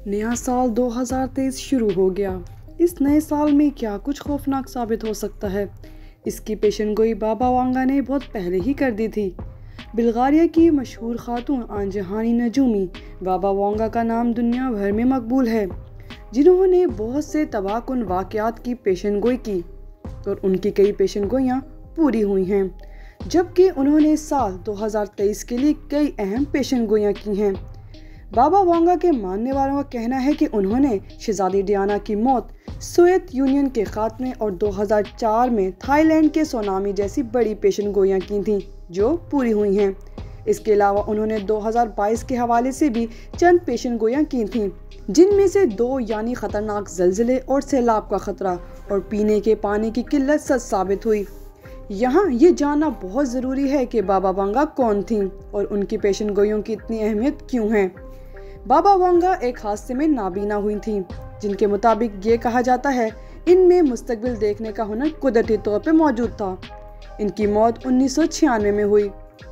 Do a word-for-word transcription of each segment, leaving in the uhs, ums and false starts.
नया साल दो हज़ार तेईस शुरू हो गया। इस नए साल में क्या कुछ खौफनाक साबित हो सकता है, इसकी पेशेनगोई बाबा वांगा ने बहुत पहले ही कर दी थी। बुल्गारिया की मशहूर खातून आंजहानी नजूमी बाबा वांगा का नाम दुनिया भर में मकबूल है, जिन्होंने बहुत से तबाहकुन वाक़यात की पेशेनगोई की और उनकी कई पेशेनगोइयाँ पूरी हुई हैं, जबकि उन्होंने साल दो हज़ार तेईस के लिए कई अहम पेशेनगोइयाँ की हैं। बाबा वांगा के मानने वालों का कहना है कि उन्होंने शहजादी डियाना की मौत, सोवियत यूनियन के खात्मे और दो हज़ार चार में थाईलैंड के सुनामी जैसी बड़ी पेशेनगोइयाँ की थीं, जो पूरी हुई हैं। इसके अलावा उन्होंने दो हज़ार बाईस के हवाले से भी चंद पेशेनगोइयाँ की थीं, जिनमें से दो यानी ख़तरनाक ज़लज़ले और सैलाब का ख़तरा और पीने के पानी की किल्लत सच साबित हुई। यहाँ ये जानना बहुत ज़रूरी है कि बाबा वांगा कौन थीं और उनकी पेशेनगोइयों की इतनी अहमियत क्यों है। बाबा वांगा एक हादसे में नाबीना हुई थीं, जिनके मुताबिक ये कहा जाता है इनमें मुस्तकबिल देखने का हुनर कुदरती तौर पर मौजूद था। इनकी मौत उन्नीस सौ छियानवे में हुई।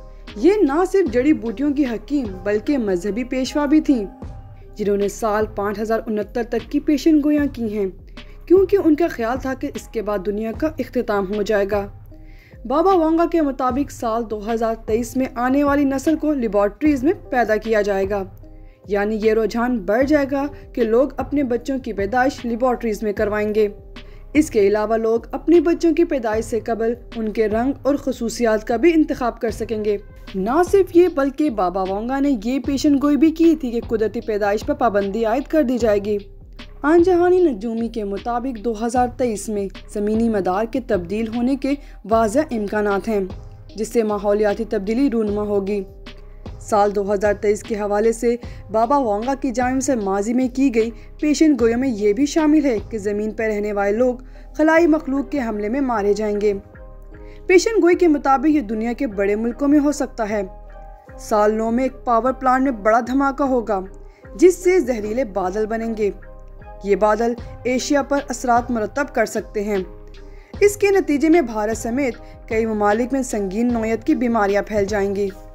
ये ना सिर्फ जड़ी बूटियों की हकीम बल्कि मजहबी पेशवा भी थीं, जिन्होंने साल पाँच हज़ार उनहत्तर तक की पेशेनगोइयाँ की हैं, क्योंकि उनका ख्याल था कि इसके बाद दुनिया का इख्तिताम हो जाएगा। बाबा वांगा के मुताबिक साल दो हज़ार तेईस में आने वाली नस्ल को लेबॉर्ट्रीज में पैदा किया जाएगा, यानी ये रुझान बढ़ जाएगा कि लोग अपने बच्चों की पैदाइश लेबॉर्ट्रीज में करवाएंगे। इसके अलावा लोग अपने बच्चों की पैदाइश से कबल उनके रंग और खसूसियात का भी इंतखाब कर सकेंगे। ना सिर्फ ये बल्कि बाबा वांगा ने ये पेशेनगोई भी की थी कि कुदरती पैदाइश पर पाबंदी आयद कर दी जाएगी। आंजहानी नजूमी के मुताबिक दो हज़ार तेईस में ज़मीनी मदार के तब्दील होने के वाज़ह इम्कानात हैं, जिससे माहौलियाती तब्दीली रूनुमा होगी। साल दो हज़ार तेईस के हवाले से बाबा वांगा की जानिब से माजी में की गई पेशेनगोइयों में ये भी शामिल है कि ज़मीन पर रहने वाले लोग खलाई मखलूक के हमले में मारे जाएंगे। पेशेनगोई के मुताबिक ये दुनिया के बड़े मुल्कों में हो सकता है। साल नौ में एक पावर प्लांट में बड़ा धमाका होगा, जिससे जहरीले बादल बनेंगे। ये बादल एशिया पर असरात मुरतब कर सकते हैं। इसके नतीजे में भारत समेत कई ममालिक में संगीन नौयत की बीमारियां फैल जाएंगी।